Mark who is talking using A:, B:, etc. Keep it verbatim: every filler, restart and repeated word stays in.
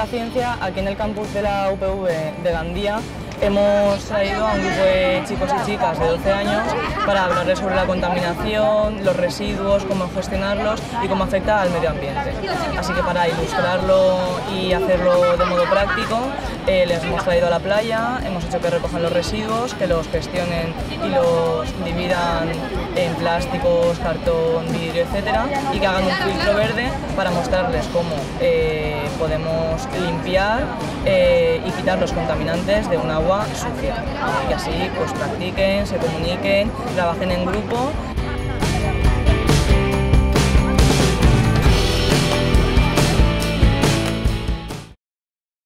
A: la ciencia, aquí en el campus de la U P V de Gandía, hemos traído a un grupo de chicos y chicas de doce años para hablarles sobre la contaminación, los residuos, cómo gestionarlos y cómo afecta al medio ambiente. Así que para ilustrarlo y hacerlo de modo práctico, eh, les hemos traído a la playa, hemos hecho que recojan los residuos, que los gestionen y los dividan en plásticos, cartón, vidrio, etcétera, y que hagan un filtro verde para mostrarles cómo eh, podemos limpiar eh, y quitar los contaminantes de un agua sucia. Y así pues practiquen, se comuniquen, trabajen en grupo